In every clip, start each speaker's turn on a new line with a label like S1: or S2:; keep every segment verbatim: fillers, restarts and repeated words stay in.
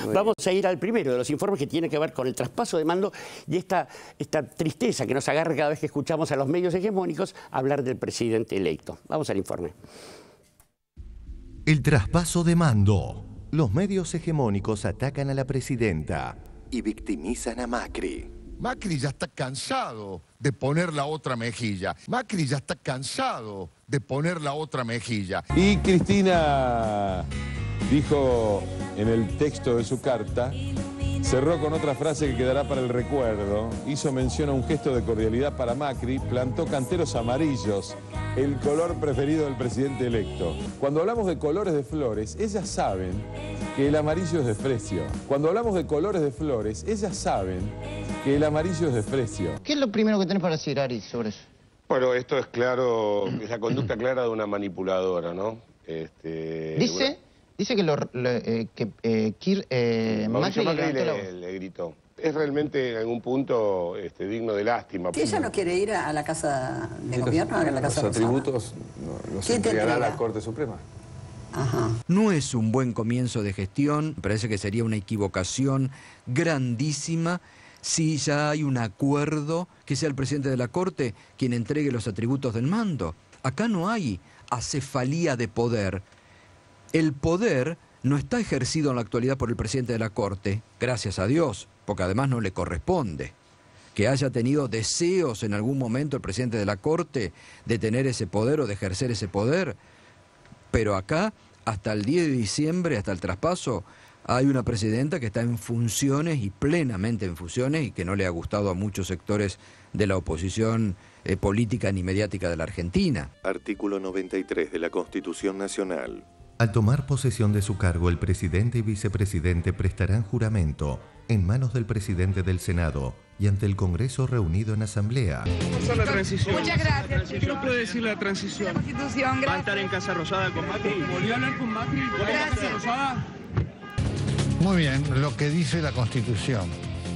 S1: Vamos a ir al primero de los informes que tiene que ver con el traspaso de mando y esta, esta tristeza que nos agarra cada vez que escuchamos a los medios hegemónicos hablar del presidente electo. Vamos al informe.
S2: El traspaso de mando. Los medios hegemónicos atacan a la presidenta y victimizan a Macri.
S3: Macri ya está cansado de poner la otra mejilla. Macri ya está cansado de poner la otra mejilla.
S4: Y Cristina dijo en el texto de su carta, cerró con otra frase que quedará para el recuerdo, hizo mención a un gesto de cordialidad para Macri, plantó canteros amarillos, el color preferido del presidente electo. Cuando hablamos de colores de flores, ellas saben que el amarillo es desprecio. Cuando hablamos de colores de flores, ellas saben que el amarillo es desprecio.
S5: ¿Qué es lo primero que tenés para decir, Ari, sobre eso?
S6: Bueno, esto es claro, es la conducta clara de una manipuladora, ¿no? Este,
S5: Dice,
S6: bueno,
S5: dice que, lo, lo, eh, que eh, Kir, eh,
S6: Mauricio
S5: Macri,
S6: Macri
S5: le,
S6: le, le gritó. Es realmente en algún punto este, digno de lástima.
S7: ¿Que ella no quiere ir a la casa de gobierno, a la casa
S8: Los atributos los entregará la Corte Suprema.
S7: Ajá.
S9: No es un buen comienzo de gestión, parece que sería una equivocación grandísima si ya hay un acuerdo que sea el presidente de la Corte quien entregue los atributos del mando. Acá no hay acefalía de poder. El poder no está ejercido en la actualidad por el presidente de la Corte, gracias a Dios, porque además no le corresponde. Que haya tenido deseos en algún momento el presidente de la Corte de tener ese poder o de ejercer ese poder, pero acá, hasta el diez de diciembre, hasta el traspaso, hay una presidenta que está en funciones y plenamente en funciones y que no le ha gustado a muchos sectores de la oposición eh, política ni mediática de la Argentina.
S2: Artículo noventa y tres de la Constitución Nacional. Al tomar posesión de su cargo, el presidente y vicepresidente prestarán juramento en manos del presidente del Senado y ante el Congreso reunido en asamblea.
S10: La transición.
S11: Muchas gracias.
S10: ¿Qué nos puede decir la transición?
S11: La Constitución, gracias.
S10: ¿Va a estar en Casa Rosada con Macri? ¿Volvió a hablar con Macri?
S11: Gracias.
S10: Rosada?
S3: Muy bien, lo que dice la Constitución.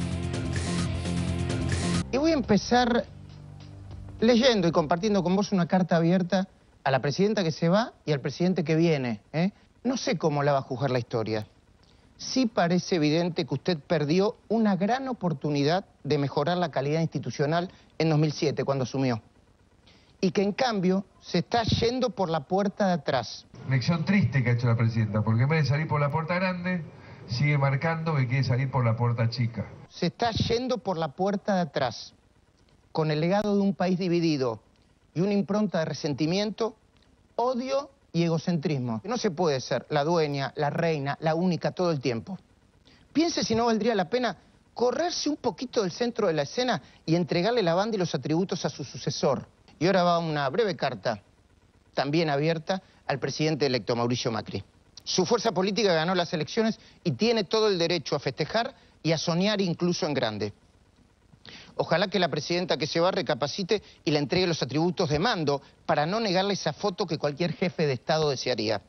S5: Y voy a empezar leyendo y compartiendo con vos una carta abierta a la presidenta que se va y al presidente que viene. ¿eh? No sé cómo la va a juzgar la historia. Sí parece evidente que usted perdió una gran oportunidad de mejorar la calidad institucional en dos mil siete, cuando asumió. Y que en cambio se está yendo por la puerta de atrás.
S12: Lección triste que ha hecho la presidenta, porque en vez de salir por la puerta grande, sigue marcando que quiere salir por la puerta chica.
S5: Se está yendo por la puerta de atrás, con el legado de un país dividido y una impronta de resentimiento, odio y egocentrismo. No se puede ser la dueña, la reina, la única todo el tiempo. Piense si no valdría la pena correrse un poquito del centro de la escena y entregarle la banda y los atributos a su sucesor. Y ahora va una breve carta, también abierta, al presidente electo Mauricio Macri. Su fuerza política ganó las elecciones y tiene todo el derecho a festejar y a soñar incluso en grande. Ojalá que la presidenta que se va recapacite y le entregue los atributos de mando para no negarle esa foto que cualquier jefe de Estado desearía.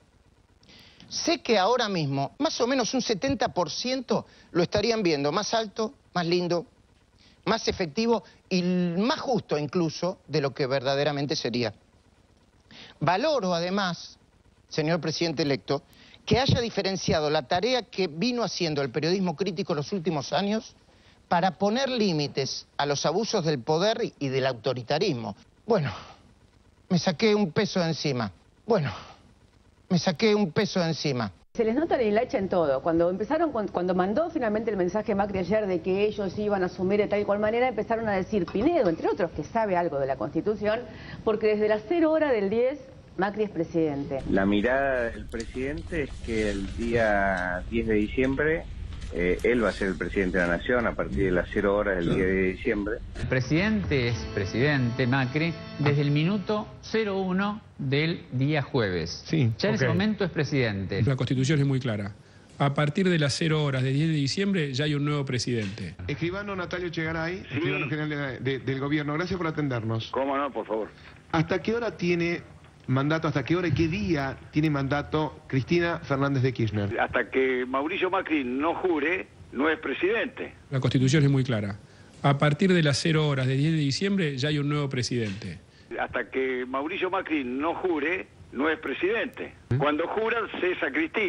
S5: Sé que ahora mismo, más o menos un setenta por ciento lo estarían viendo más alto, más lindo, más efectivo y más justo incluso de lo que verdaderamente sería. Valoro además, señor presidente electo, que haya diferenciado la tarea que vino haciendo el periodismo crítico en los últimos años para poner límites a los abusos del poder y del autoritarismo. Bueno, me saqué un peso de encima. Bueno, me saqué un peso de encima.
S13: Se les nota la hilacha en todo. Cuando empezaron, cuando mandó finalmente el mensaje Macri ayer de que ellos iban a asumir de tal y cual manera, empezaron a decir Pinedo, entre otros, que sabe algo de la Constitución, porque desde las cero hora del diez, Macri es presidente.
S14: La mirada del presidente es que el día diez de diciembre Eh, él va a ser el presidente de la Nación a partir de las cero horas del diez de diciembre.
S15: El presidente es presidente, Macri, desde el minuto cero uno del día jueves.
S10: Sí,
S15: ya en
S10: okay.
S15: ese momento es presidente.
S10: La Constitución es muy clara. A partir de las cero horas del diez de diciembre ya hay un nuevo presidente.
S16: Escribano Natalio Chegaray,
S14: sí.
S16: escribano general de, de, del gobierno. Gracias por atendernos.
S14: ¿Cómo no, por favor?
S16: ¿Hasta qué hora tiene mandato, hasta qué hora y qué día tiene mandato Cristina Fernández de Kirchner?
S14: Hasta que Mauricio Macri no jure, no es presidente.
S10: La Constitución es muy clara. A partir de las cero horas del diez de diciembre ya hay un nuevo presidente.
S14: Hasta que Mauricio Macri no jure, no es presidente. Cuando juran, cesa Cristina.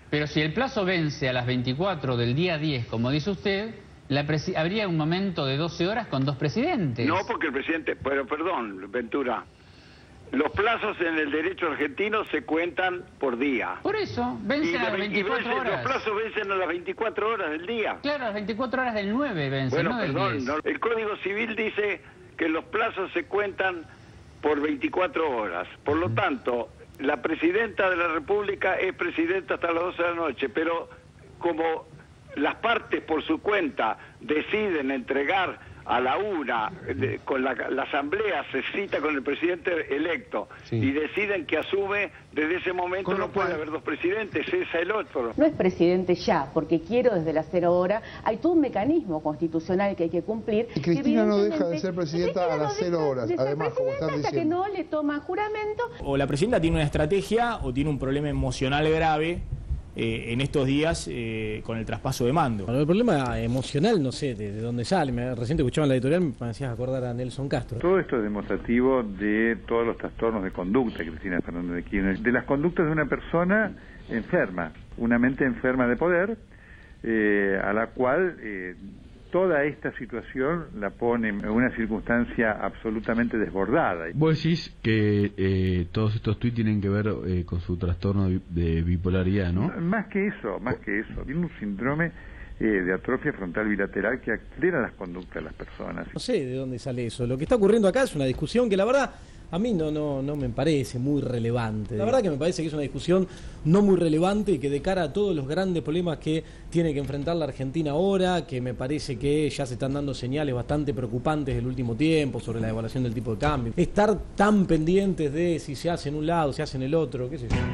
S15: Pero si el plazo vence a las veinticuatro del día diez, como dice usted, la habría un momento de doce horas con dos presidentes.
S11: No, porque el presidente... Pero perdón, Ventura. Los plazos en el derecho argentino se cuentan por día.
S15: Por eso, vencen a las veinticuatro
S11: vencen,
S15: horas.
S11: Los plazos vencen a las veinticuatro horas del día.
S15: Claro, a las veinticuatro horas del nueve vencen,
S11: bueno,
S15: no del
S11: perdón,
S15: diez.
S11: No, el Código Civil dice que los plazos se cuentan por veinticuatro horas. Por lo tanto, la presidenta de la República es presidenta hasta las doce de la noche, pero como las partes por su cuenta deciden entregar a la una, de, con la, la asamblea se cita con el presidente electo, sí, y deciden que asume, desde ese momento no puede haber dos presidentes, es el otro.
S13: No es presidente ya, porque quiero desde la cero hora, hay todo un mecanismo constitucional que hay que cumplir.
S17: Y Cristina no deja de ser presidenta a las cero horas, además, como están
S13: hasta
S17: diciendo.
S13: que no le toman juramento.
S18: O la presidenta tiene una estrategia o tiene un problema emocional grave Eh, en estos días eh, con el traspaso de mando.
S19: Bueno, el problema emocional no sé de, de dónde sale. Me, recién te escuchaba en la editorial, me hacías acordar a Nelson Castro.
S20: Todo esto es demostrativo de todos los trastornos de conducta, Cristina Fernández de Kirchner, de las conductas de una persona enferma, una mente enferma de poder, eh, a la cual eh, toda esta situación la pone en una circunstancia absolutamente desbordada.
S21: Vos decís que eh, todos estos tuits tienen que ver eh, con su trastorno de bipolaridad, ¿no?
S20: Más que eso, más que eso. Tiene un síndrome eh, de atrofia frontal bilateral que acelera las conductas de las personas.
S19: No sé de dónde sale eso. Lo que está ocurriendo acá es una discusión que la verdad a mí no, no, no me parece muy relevante. La verdad que me parece que es una discusión no muy relevante y que de cara a todos los grandes problemas que tiene que enfrentar la Argentina ahora, que me parece que ya se están dando señales bastante preocupantes del último tiempo sobre la devaluación del tipo de cambio. Estar tan pendientes de si se hace en un lado, se hace en el otro, qué sé yo.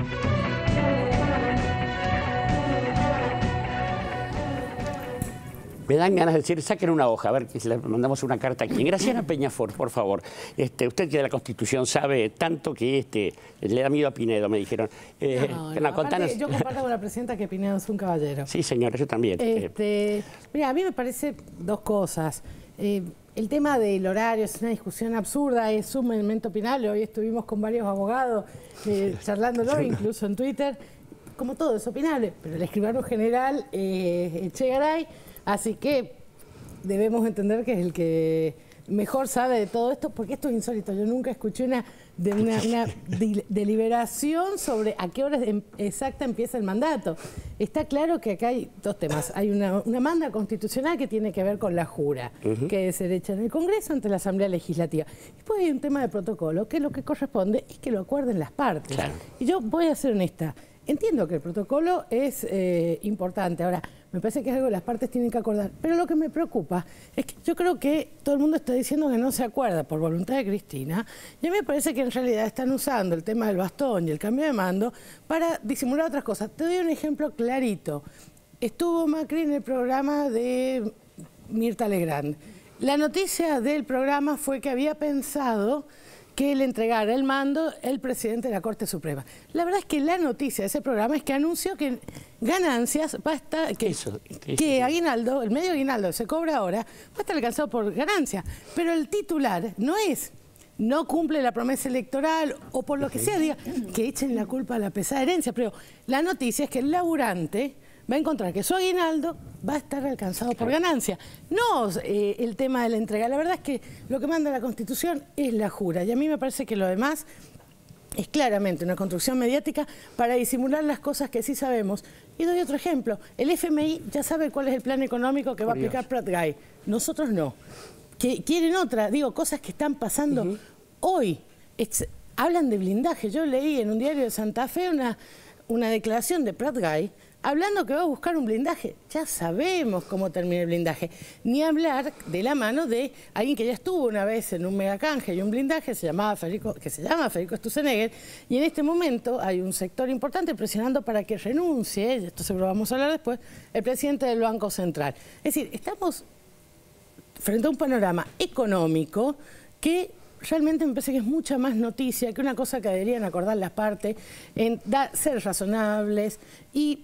S1: Me dan ganas de decir, saquen una hoja, a ver, le mandamos una carta aquí. Graciana Peñafort, por favor. Este, usted que de la Constitución sabe tanto que este le da miedo a Pinedo, me dijeron. Eh,
S22: no,
S1: no,
S22: no,
S1: contanos...
S22: Yo comparto con la presidenta que Pinedo es un caballero.
S1: Sí, señora, yo también.
S22: Este, mira, a mí me parece dos cosas. Eh, el tema del horario es una discusión absurda, es sumamente opinable. Hoy estuvimos con varios abogados eh, charlándolo, incluso en Twitter. Como todo es opinable, pero el escribano general eh, Echegaray. Así que debemos entender que es el que mejor sabe de todo esto, porque esto es insólito. Yo nunca escuché una, de una, una deliberación sobre a qué hora exacta empieza el mandato. Está claro que acá hay dos temas. Hay una, una manda constitucional que tiene que ver con la jura, uh-huh, que es hecha en el Congreso ante la Asamblea Legislativa. Después hay un tema de protocolo, que lo que corresponde es que lo acuerden las partes. Claro. Y yo voy a ser honesta. Entiendo que el protocolo es eh, importante. Ahora, me parece que es algo que las partes tienen que acordar. Pero lo que me preocupa es que yo creo que todo el mundo está diciendo que no se acuerda por voluntad de Cristina. Y a mí me parece que en realidad están usando el tema del bastón y el cambio de mando para disimular otras cosas. Te doy un ejemplo clarito. Estuvo Macri en el programa de Mirta Legrand. La noticia del programa fue que había pensado que le entregara el mando el presidente de la Corte Suprema. La verdad es que la noticia de ese programa es que anunció que ganancias va a estar, que, eso, que, que aguinaldo, el medio aguinaldo se cobra ahora, va a estar alcanzado por ganancia. Pero el titular no es, no cumple la promesa electoral o por lo que sea, diga, que echen la culpa a la pesada herencia. Pero la noticia es que el laburante va a encontrar que su aguinaldo va a estar alcanzado por ganancia. No eh, el tema de la entrega. La verdad es que lo que manda la Constitución es la jura. Y a mí me parece que lo demás es claramente una construcción mediática para disimular las cosas que sí sabemos. Y doy otro ejemplo. El F M I ya sabe cuál es el plan económico que va a aplicar Prat-Gay. Nosotros no. Que quieren otra. Digo, cosas que están pasando uh-huh. hoy. Es, hablan de blindaje. Yo leí en un diario de Santa Fe una, una declaración de Prat-Gay hablando que va a buscar un blindaje. Ya sabemos cómo termina el blindaje. Ni hablar de la mano de alguien que ya estuvo una vez en un megacanje y un blindaje se llamaba Federico, que se llama Federico Sturzenegger, y en este momento hay un sector importante presionando para que renuncie, y esto seguro vamos a hablar después, el presidente del Banco Central. Es decir, estamos frente a un panorama económico que realmente me parece que es mucha más noticia que una cosa que deberían acordar las partes, en da, ser razonables y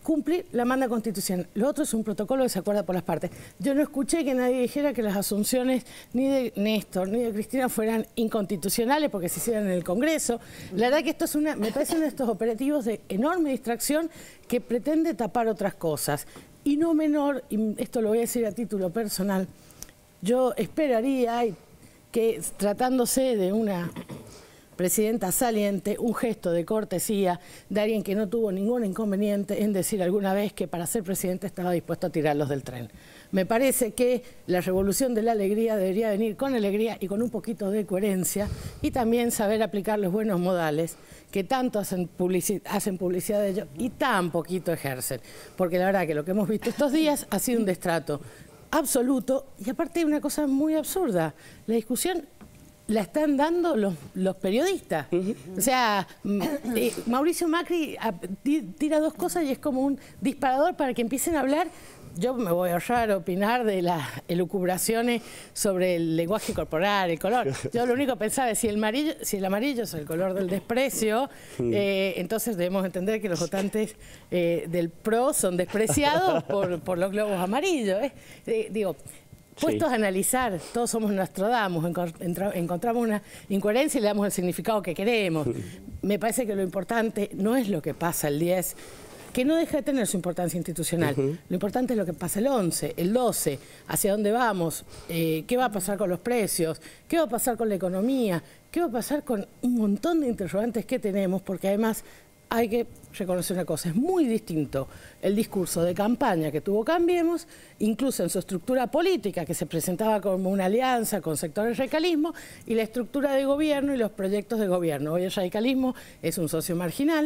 S22: cumplir la manda constitucional. Lo otro es un protocolo que se acuerda por las partes. Yo no escuché que nadie dijera que las asunciones ni de Néstor ni de Cristina fueran inconstitucionales porque se hicieran en el Congreso. La verdad que esto es una, me parece uno de estos operativos de enorme distracción que pretende tapar otras cosas. Y no menor, y esto lo voy a decir a título personal, yo esperaría que tratándose de una presidenta saliente, un gesto de cortesía de alguien que no tuvo ningún inconveniente en decir alguna vez que para ser presidente estaba dispuesto a tirarlos del tren. Me parece que la revolución de la alegría debería venir con alegría y con un poquito de coherencia y también saber aplicar los buenos modales que tanto hacen, publici- hacen publicidad de ellos y tan poquito ejercen. Porque la verdad que lo que hemos visto estos días ha sido un destrato absoluto y aparte hay una cosa muy absurda. La discusión la están dando los, los periodistas. O sea, eh, Mauricio Macri a, tira dos cosas y es como un disparador para que empiecen a hablar. Yo me voy a ahorrar a opinar de las elucubraciones sobre el lenguaje corporal, el color. Yo lo único que pensaba es si el amarillo, si el amarillo es el color del desprecio, eh, entonces debemos entender que los votantes eh, del P R O son despreciados por, por los globos amarillos. ¿eh? Eh, digo, puestos sí. a analizar, todos somos Nostradamus, encontramos una incoherencia y le damos el significado que queremos. Me parece que lo importante no es lo que pasa el diez, que no deja de tener su importancia institucional. Uh-huh. Lo importante es lo que pasa el once, el doce, hacia dónde vamos, eh, qué va a pasar con los precios, qué va a pasar con la economía, qué va a pasar con un montón de interrogantes que tenemos, porque además hay que reconocer una cosa, es muy distinto el discurso de campaña que tuvo Cambiemos, incluso en su estructura política, que se presentaba como una alianza con sectores del radicalismo, y la estructura de gobierno y los proyectos de gobierno. Hoy el radicalismo es un socio marginal,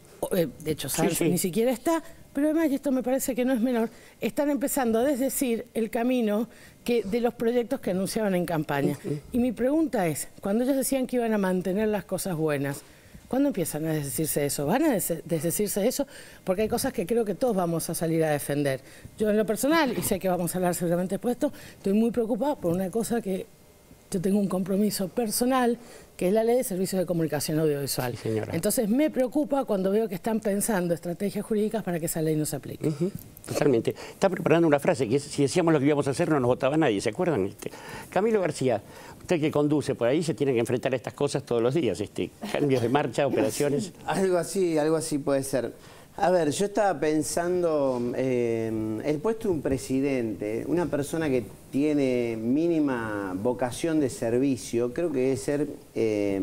S22: de hecho Sanz sí, sí. ni siquiera está, pero además, y esto me parece que no es menor, están empezando a desdecir el camino que, de los proyectos que anunciaban en campaña. Uh-huh. Y mi pregunta es, cuando ellos decían que iban a mantener las cosas buenas, ¿cuándo empiezan a desdecirse de eso? ¿Van a des desdecirse de eso? Porque hay cosas que creo que todos vamos a salir a defender. Yo en lo personal, y sé que vamos a hablar seguramente después de esto, estoy muy preocupada por una cosa que yo tengo un compromiso personal, que es la ley de servicios de comunicación audiovisual. Sí, entonces me preocupa cuando veo que están pensando estrategias jurídicas para que esa ley no se aplique.
S1: Uh-huh. Totalmente. Está preparando una frase que es, si decíamos lo que íbamos a hacer no nos votaba nadie, ¿se acuerdan? Este, Camilo García, usted que conduce por ahí se tiene que enfrentar a estas cosas todos los días, este, cambios de marcha, operaciones.
S4: Algo así, algo así puede ser. A ver, yo estaba pensando, eh, el puesto de un presidente, una persona que tiene mínima vocación de servicio, creo que debe ser eh,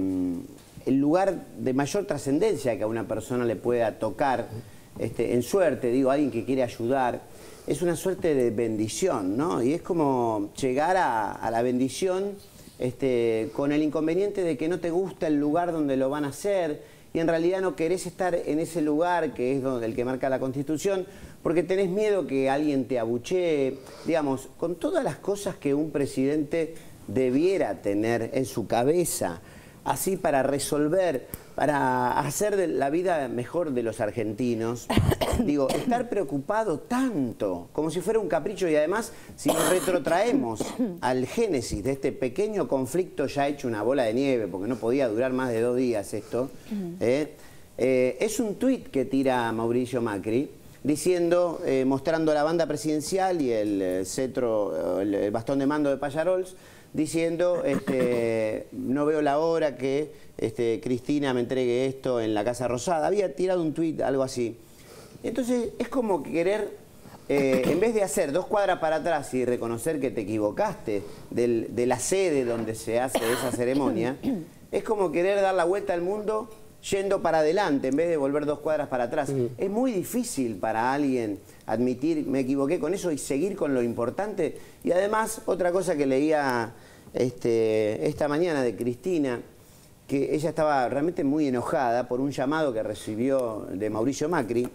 S4: el lugar de mayor trascendencia que a una persona le pueda tocar, este, en suerte, digo, alguien que quiere ayudar, es una suerte de bendición, ¿no? Y es como llegar a, a la bendición este, con el inconveniente de que no te gusta el lugar donde lo van a hacer, y en realidad no querés estar en ese lugar que es donde, el que marca la Constitución, porque tenés miedo que alguien te abuchee, digamos, con todas las cosas que un presidente debiera tener en su cabeza, así para resolver, para hacer de la vida mejor de los argentinos. Digo, estar preocupado tanto, como si fuera un capricho, y además, si nos retrotraemos al génesis de este pequeño conflicto ya hecho una bola de nieve, porque no podía durar más de dos días esto, eh, eh, es un tuit que tira Mauricio Macri, diciendo, eh, mostrando la banda presidencial y el eh, cetro, el, el bastón de mando de Pallarols, diciendo, este, no veo la hora que este, Cristina me entregue esto en la Casa Rosada. Había tirado un tuit, algo así. Entonces, es como querer, eh, en vez de hacer dos cuadras para atrás y reconocer que te equivocaste del, de la sede donde se hace esa ceremonia, es como querer dar la vuelta al mundo yendo para adelante en vez de volver dos cuadras para atrás. Uh-huh. Es muy difícil para alguien admitir, me equivoqué con eso y seguir con lo importante. Y además, otra cosa que leía este, esta mañana de Cristina, que ella estaba realmente muy enojada por un llamado que recibió de Mauricio Macri,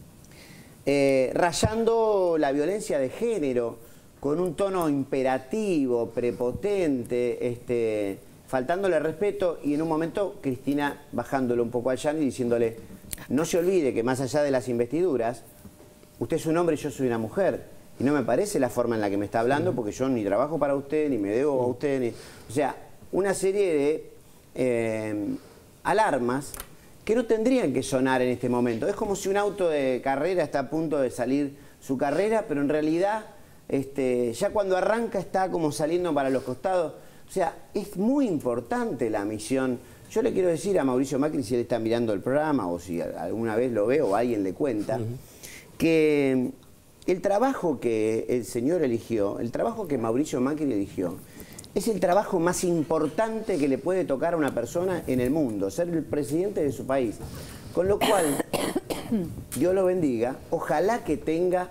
S4: eh, rayando la violencia de género con un tono imperativo, prepotente, este... faltándole respeto, y en un momento Cristina bajándole un poco al llano y diciéndole, no se olvide que más allá de las investiduras, usted es un hombre y yo soy una mujer, y no me parece la forma en la que me está hablando, porque yo ni trabajo para usted, ni me debo a usted, ni... o sea, una serie de eh, alarmas que no tendrían que sonar en este momento. Es como si un auto de carrera está a punto de salir su carrera, pero en realidad este, ya cuando arranca está como saliendo para los costados. O sea, es muy importante la misión. Yo le quiero decir a Mauricio Macri, si él está mirando el programa o si alguna vez lo ve o alguien le cuenta, uh-huh. que el trabajo que el señor eligió, el trabajo que Mauricio Macri eligió, es el trabajo más importante que le puede tocar a una persona en el mundo, ser el presidente de su país. Con lo cual, Dios lo bendiga, ojalá que tenga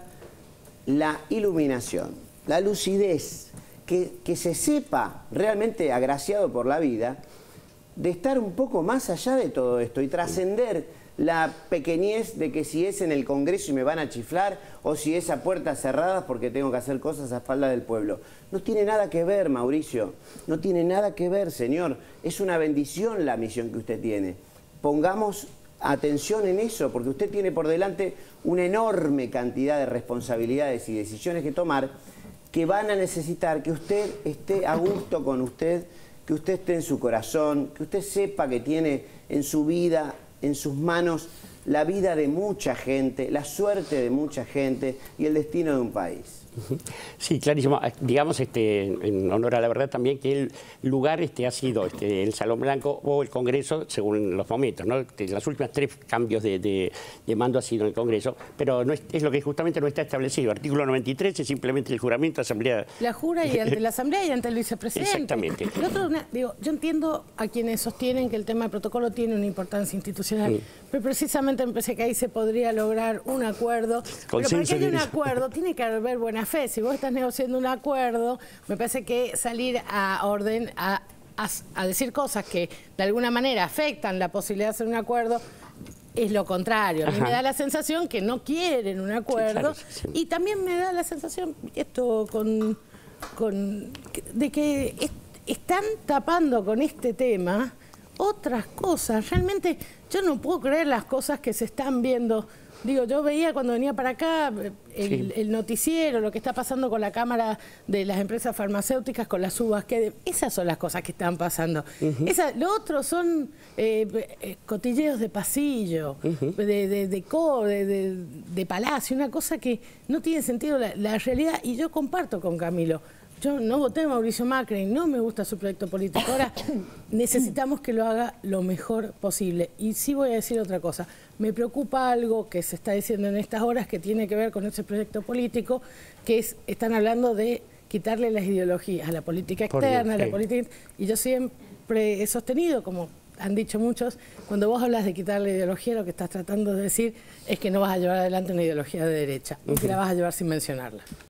S4: la iluminación, la lucidez, que, que se sepa realmente agraciado por la vida, de estar un poco más allá de todo esto y trascender la pequeñez de que si es en el Congreso y me van a chiflar o si es a puertas cerradas porque tengo que hacer cosas a espaldas del pueblo. No tiene nada que ver, Mauricio, no tiene nada que ver, señor. Es una bendición la misión que usted tiene. Pongamos atención en eso, porque usted tiene por delante una enorme cantidad de responsabilidades y decisiones que tomar que van a necesitar que usted esté a gusto con usted, que usted esté en su corazón, que usted sepa que tiene en su vida, en sus manos, la vida de mucha gente, la suerte de mucha gente y el destino de un país.
S1: Sí, clarísimo. Digamos, este, en honor a la verdad también, que el lugar este, ha sido este, el Salón Blanco o el Congreso, según los momentos, ¿no? Las últimas tres cambios de, de, de mando ha sido en el Congreso, pero no es, es lo que justamente no está establecido. Artículo noventa y tres es simplemente el juramento de Asamblea.
S22: La jura y ante la Asamblea y ante el vicepresidente.
S1: Exactamente.
S22: El otro, digo, yo entiendo a quienes sostienen que el tema del protocolo tiene una importancia institucional, sí. pero precisamente me parece que ahí se podría lograr un acuerdo. Consenso, pero para que haya un acuerdo tiene que haber buena fe. Si vos estás negociando un acuerdo, me parece que salir a orden, a, a, a decir cosas que de alguna manera afectan la posibilidad de hacer un acuerdo, es lo contrario. A mí me da la sensación que no quieren un acuerdo, sí, claro, sí. Y también me da la sensación, esto con, con de que est, están tapando con este tema otras cosas. Realmente yo no puedo creer las cosas que se están viendo. Digo, yo veía cuando venía para acá el, sí. el noticiero, lo que está pasando con la Cámara de las Empresas Farmacéuticas, con las uvas, que esas son las cosas que están pasando. Uh-huh. Esa, lo otro son eh, cotilleos de pasillo, uh-huh. de, de, de, co, de, de, de palacio, una cosa que no tiene sentido la, la realidad, y yo comparto con Camilo. Yo no voté a Mauricio Macri, no me gusta su proyecto político. Ahora necesitamos que lo haga lo mejor posible. Y sí voy a decir otra cosa. Me preocupa algo que se está diciendo en estas horas que tiene que ver con ese proyecto político, que es, están hablando de quitarle las ideologías a la política externa, a la política... Y yo siempre he sostenido, como han dicho muchos, cuando vos hablas de quitarle ideología, lo que estás tratando de decir es que no vas a llevar adelante una ideología de derecha, uh-huh. que la vas a llevar sin mencionarla.